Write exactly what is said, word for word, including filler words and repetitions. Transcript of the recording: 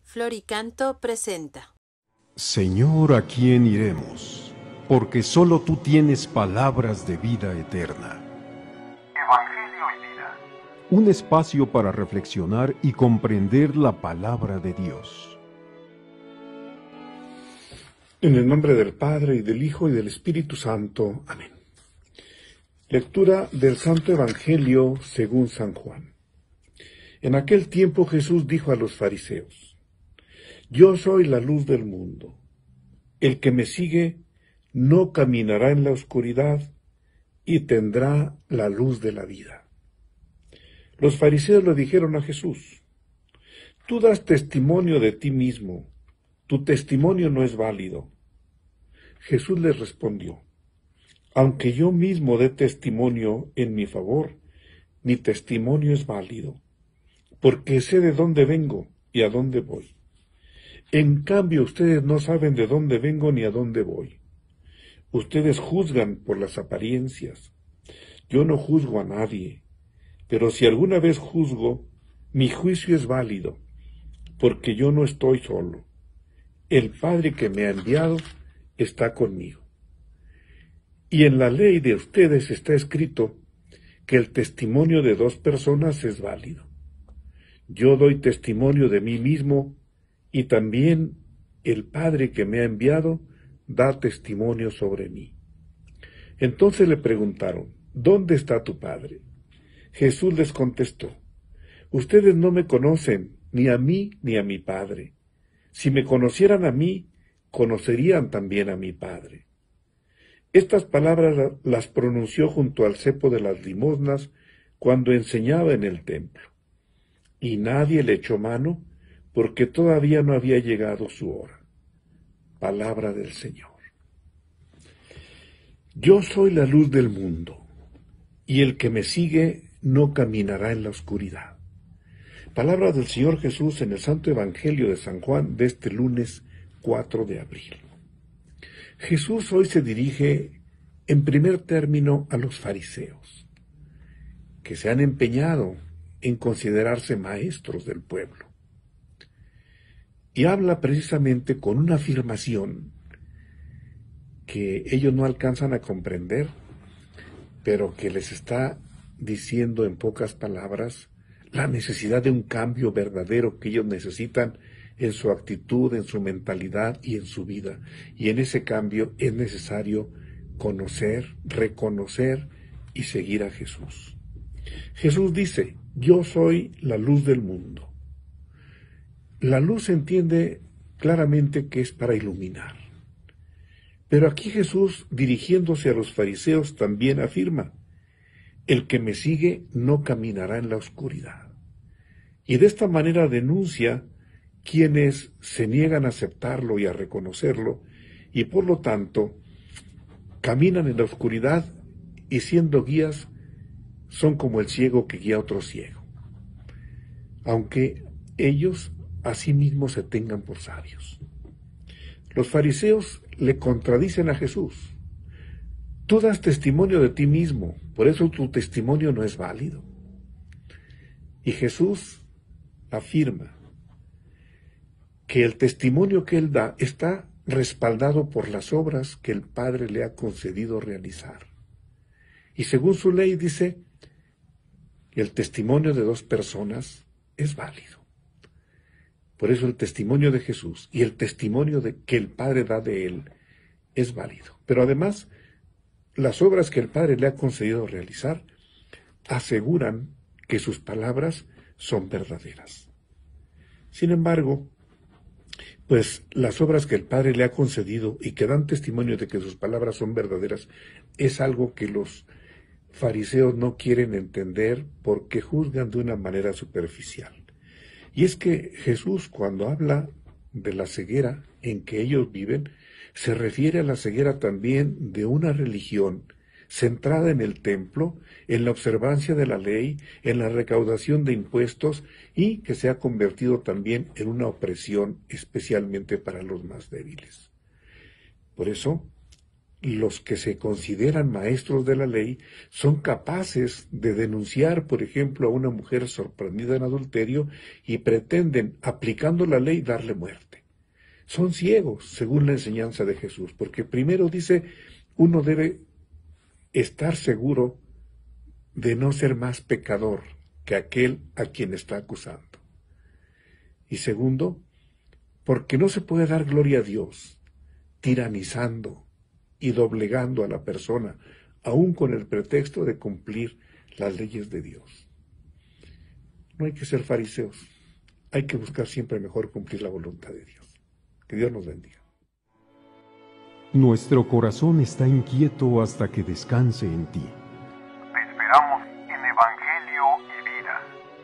Floricanto presenta. Señor, ¿a quién iremos? Porque solo tú tienes palabras de vida eterna. Evangelio y vida. Un espacio para reflexionar y comprender la palabra de Dios. En el nombre del Padre, y del Hijo, y del Espíritu Santo. Amén. Lectura del Santo Evangelio según San Juan. En aquel tiempo Jesús dijo a los fariseos: Yo soy la luz del mundo. El que me sigue no caminará en la oscuridad y tendrá la luz de la vida. Los fariseos le dijeron a Jesús: Tú das testimonio de ti mismo, tu testimonio no es válido. Jesús les respondió: Aunque yo mismo dé testimonio en mi favor, mi testimonio es válido, porque sé de dónde vengo y a dónde voy. En cambio, ustedes no saben de dónde vengo ni a dónde voy. Ustedes juzgan por las apariencias. Yo no juzgo a nadie, pero si alguna vez juzgo, mi juicio es válido, porque yo no estoy solo. El Padre que me ha enviado está conmigo. Y en la ley de ustedes está escrito que el testimonio de dos personas es válido. Yo doy testimonio de mí mismo, y también el Padre que me ha enviado da testimonio sobre mí. Entonces le preguntaron: ¿Dónde está tu Padre? Jesús les contestó: Ustedes no me conocen, ni a mí ni a mi Padre. Si me conocieran a mí, conocerían también a mi Padre. Estas palabras las pronunció junto al cepo de las limosnas cuando enseñaba en el templo. Y nadie le echó mano, porque todavía no había llegado su hora. Palabra del Señor. Yo soy la luz del mundo, y el que me sigue no caminará en la oscuridad. Palabra del Señor Jesús en el Santo Evangelio de San Juan de este lunes cuatro de abril. Jesús hoy se dirige en primer término a los fariseos, que se han empeñado en considerarse maestros del pueblo. Y habla precisamente con una afirmación que ellos no alcanzan a comprender, pero que les está diciendo en pocas palabras la necesidad de un cambio verdadero que ellos necesitan en su actitud, en su mentalidad y en su vida. Y en ese cambio es necesario conocer, reconocer y seguir a Jesús. Jesús dice: Yo soy la luz del mundo. La luz se entiende claramente que es para iluminar. Pero aquí Jesús, dirigiéndose a los fariseos, también afirma: El que me sigue no caminará en la oscuridad. Y de esta manera denuncia quienes se niegan a aceptarlo y a reconocerlo, y por lo tanto caminan en la oscuridad y siendo guías son como el ciego que guía a otro ciego, aunque ellos a sí mismos se tengan por sabios. Los fariseos le contradicen a Jesús: Tú das testimonio de ti mismo, por eso tu testimonio no es válido. Y Jesús afirma que el testimonio que él da está respaldado por las obras que el Padre le ha concedido realizar. Y según su ley dice, el testimonio de dos personas es válido. Por eso el testimonio de Jesús y el testimonio de que el Padre da de él es válido. Pero además, las obras que el Padre le ha concedido realizar aseguran que sus palabras son verdaderas. Sin embargo, pues las obras que el Padre le ha concedido y que dan testimonio de que sus palabras son verdaderas es algo que los fariseos no quieren entender porque juzgan de una manera superficial. Y es que Jesús, cuando habla de la ceguera en que ellos viven, se refiere a la ceguera también de una religión centrada en el templo, en la observancia de la ley, en la recaudación de impuestos, y que se ha convertido también en una opresión especialmente para los más débiles. Por eso, los que se consideran maestros de la ley son capaces de denunciar, por ejemplo, a una mujer sorprendida en adulterio y pretenden, aplicando la ley, darle muerte. Son ciegos, según la enseñanza de Jesús, porque primero dice, uno debe estar seguro de no ser más pecador que aquel a quien está acusando. Y segundo, porque no se puede dar gloria a Dios tiranizando y doblegando a la persona, aún con el pretexto de cumplir las leyes de Dios. No hay que ser fariseos, hay que buscar siempre mejor cumplir la voluntad de Dios. Que Dios nos bendiga. Nuestro corazón está inquieto hasta que descanse en ti. Te esperamos en Evangelio y Vida.